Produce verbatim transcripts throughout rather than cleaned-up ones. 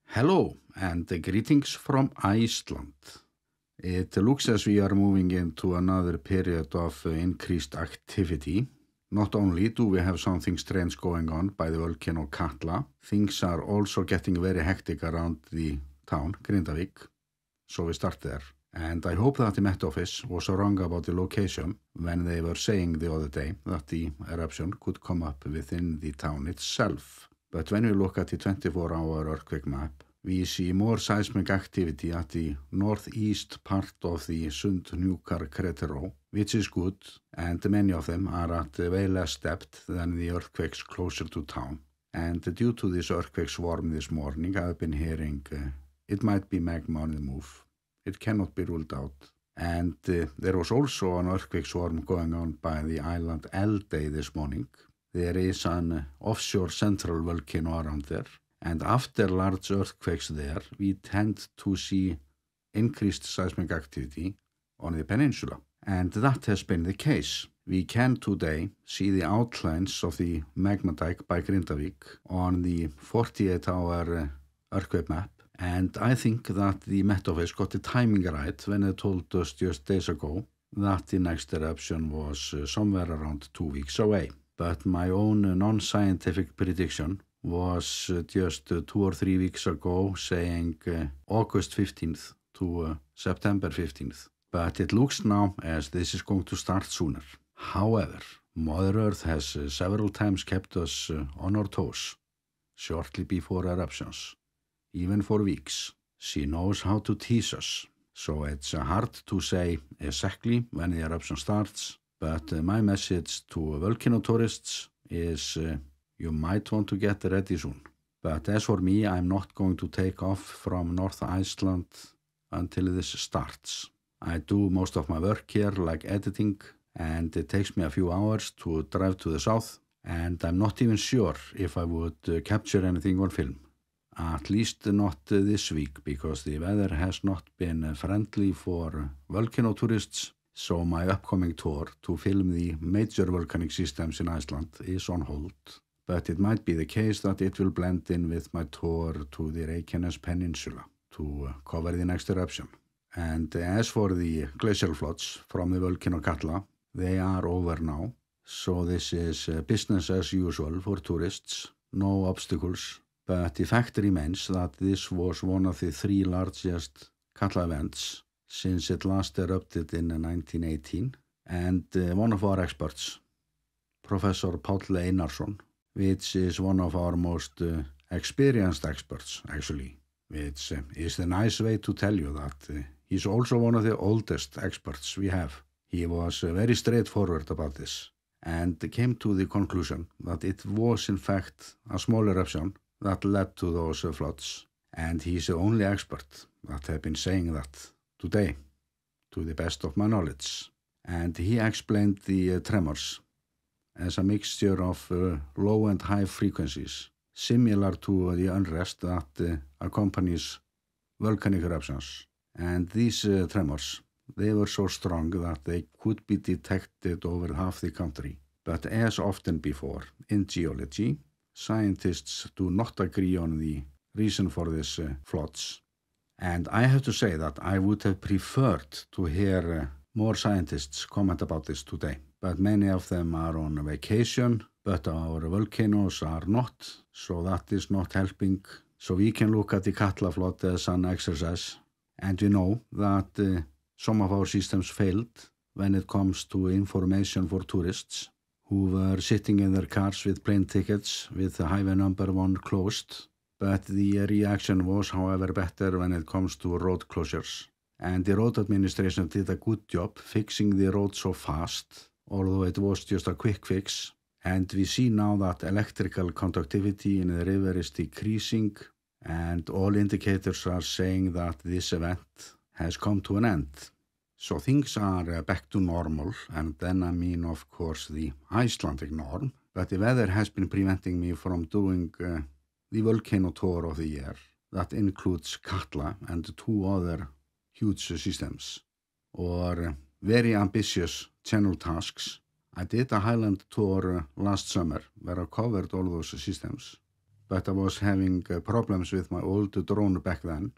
Hello and greetings from Iceland. It looks as we are moving into another period of increased activity. Not only do we have something strange going on by the volcano Katla, things are also getting very hectic around the town, Grindavik. So we start there. And I hope that the Met Office was wrong about the location when they were saying the other day that the eruption could come up within the town itself. But when we look at the twenty-four hour earthquake map, we see more seismic activity at the northeast part of the Sundhnúkar crater, which is good, and many of them are at way less depth than the earthquakes closer to town. And due to this earthquake swarm this morning, I've been hearing uh, it might be magma on the move. It cannot be ruled out. And uh, there was also an earthquake swarm going on by the island Eldey this morning. There is an uh, offshore central volcano around there. And after large earthquakes there, we tend to see increased seismic activity on the peninsula. And that has been the case. We can today see the outlines of the magma dike by Grindavik on the forty-eight hour uh, earthquake map. And I think that the Met Office got the timing right when they told us just days ago that the next eruption was uh, somewhere around two weeks away. But my own uh, non-scientific prediction was uh, just uh, two or three weeks ago saying uh, August fifteenth to uh, September fifteenth. But it looks now as this is going to start sooner. However, Mother Earth has uh, several times kept us uh, on our toes shortly before eruptions. Even for weeks. She knows how to tease us. So it's uh, hard to say exactly when the eruption starts, but uh, my message to volcano tourists is uh, you might want to get ready soon. But as for me, I'm not going to take off from North Iceland until this starts. I do most of my work here, like editing, and it takes me a few hours to drive to the south, and I'm not even sure if I would uh, capture anything on film. At least not uh, this week, because the weather has not been uh, friendly for uh, volcano tourists, so my upcoming tour to film the major volcanic systems in Iceland is on hold. But it might be the case that it will blend in with my tour to the Reykjanes Peninsula to uh, cover the next eruption. And uh, as for the glacial floods from the volcano Katla, they are over now, so this is uh, business as usual for tourists, no obstacles. But the fact remains that this was one of the three largest Katla events since it last erupted in nineteen eighteen. And uh, one of our experts, Professor Páll Einarsson, which is one of our most uh, experienced experts, actually, which uh, is the nice way to tell you that uh, he's also one of the oldest experts we have. He was uh, very straightforward about this and came to the conclusion that it was in fact a small eruption that led to those uh, floods. And he's the only expert that have been saying that today, to the best of my knowledge. And he explained the uh, tremors as a mixture of uh, low and high frequencies, similar to uh, the unrest that uh, accompanies volcanic eruptions. And these uh, tremors, they were so strong that they could be detected over half the country. But as often before in geology, scientists do not agree on the reason for these uh, floods. And I have to say that I would have preferred to hear uh, more scientists comment about this today. But many of them are on vacation, but our volcanoes are not, so that is not helping. So we can look at the Katla flood as an exercise. And we know that uh, some of our systems failed when it comes to information for tourists who were sitting in their cars with plane tickets with the highway number one closed. But the reaction was, however, better when it comes to road closures. And the road administration did a good job fixing the road so fast, although it was just a quick fix. And we see now that electrical conductivity in the river is decreasing, and all indicators are saying that this event has come to an end. So things are back to normal, and then I mean, of course, the Icelandic norm. But the weather has been preventing me from doing uh, the volcano tour of the year. That includes Katla and two other huge systems, or very ambitious channel tasks. I did a highland tour last summer where I covered all those systems. but I was having uh, problems with my old drone back then,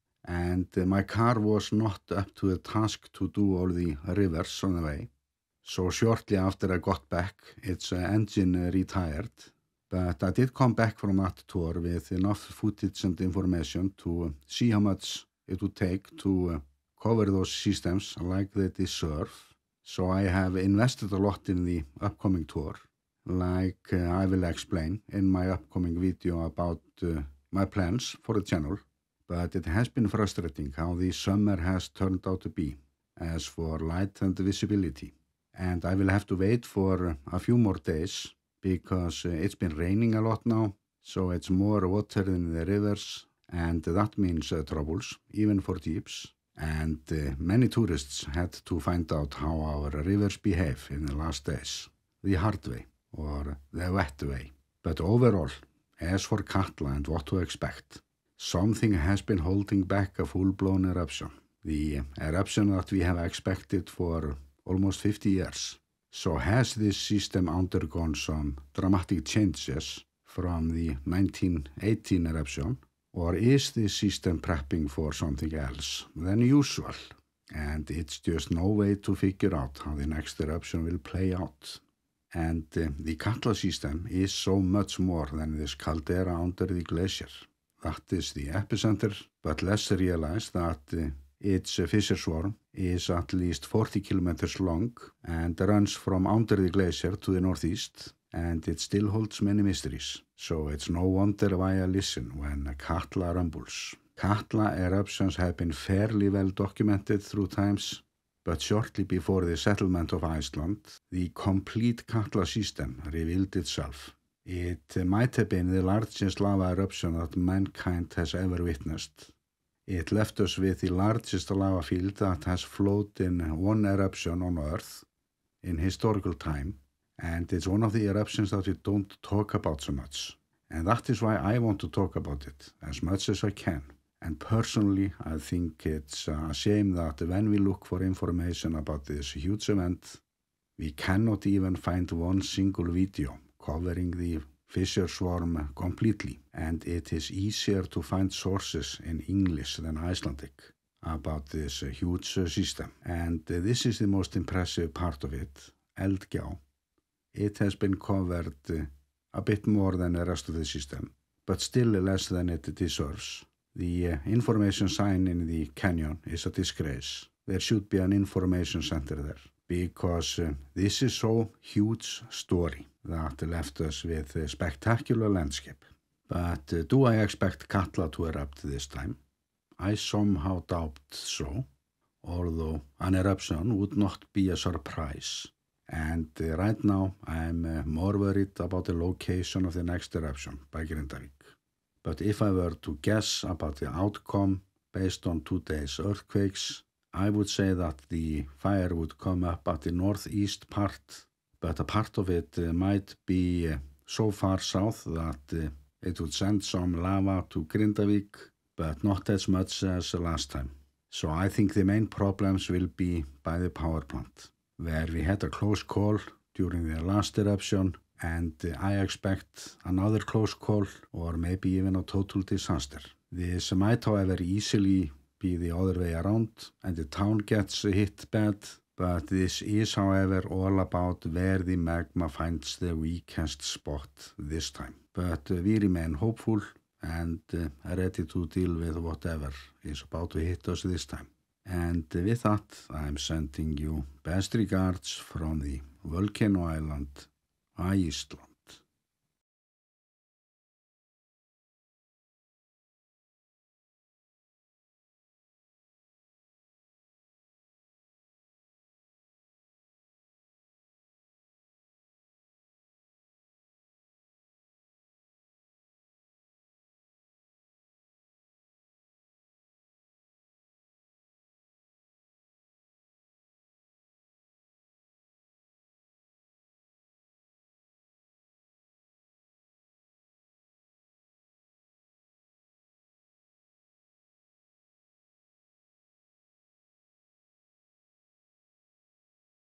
and uh, my car was not up to the task to do all the rivers on the way. So shortly after I got back, its uh, engine uh, retired, but I did come back from that tour with enough footage and information to uh, see how much it would take to uh, cover those systems like they deserve. So I have invested a lot in the upcoming tour, like uh, I will explain in my upcoming video about uh, my plans for the channel. But it has been frustrating how the summer has turned out to be, as for light and visibility. And I will have to wait for a few more days, because uh, it's been raining a lot now, so it's more water in the rivers, and that means uh, troubles, even for jeeps. And uh, many tourists had to find out how our rivers behave in the last days, the hard way, or the wet way. But overall, as for Katla and what to expect, something has been holding back a full-blown eruption. The eruption that we have expected for almost fifty years. So has this system undergone some dramatic changes from the nineteen eighteen eruption, or is this system prepping for something else than usual? And it's just no way to figure out how the next eruption will play out. And uh, the Katla system is so much more than this caldera under the glacier. That is the epicenter, but let's realize that uh, its uh, fissure swarm is at least forty kilometers long and runs from under the glacier to the northeast, and it still holds many mysteries. So it's no wonder why I listen when Katla rumbles. Katla eruptions have been fairly well documented through times, but shortly before the settlement of Iceland, the complete Katla system revealed itself. It uh, might have been the largest lava eruption that mankind has ever witnessed. It left us with the largest lava field that has flowed in one eruption on Earth in historical time, and it's one of the eruptions that we don't talk about so much. And that is why I want to talk about it as much as I can. And personally, I think it's a shame that when we look for information about this huge event, we cannot even find one single video covering the fissure swarm completely, and it is easier to find sources in English than Icelandic about this uh, huge uh, system. And uh, this is the most impressive part of it, Eldgjá. It has been covered uh, a bit more than the rest of the system, but still less than it deserves. The uh, information sign in the canyon is a disgrace. There should be an information center there, because uh, this is so huge story that left us with a spectacular landscape. But uh, do I expect Katla to erupt this time? I somehow doubt so, although an eruption would not be a surprise. And uh, right now I'm uh, more worried about the location of the next eruption by Grindavik. But if I were to guess about the outcome based on today's earthquakes, I would say that the fire would come up at the northeast part, but a part of it uh, might be uh, so far south that uh, it would send some lava to Grindavik, but not as much as last time. So I think the main problems will be by the power plant, where we had a close call during the last eruption, and uh, I expect another close call or maybe even a total disaster. This might, however, easily be the other way around and the town gets hit bad, but this is, however, all about where the magma finds the weakest spot this time. But uh, we remain hopeful and uh, ready to deal with whatever is about to hit us this time. And uh, with that, I'm sending you best regards from the volcano island, Iceland.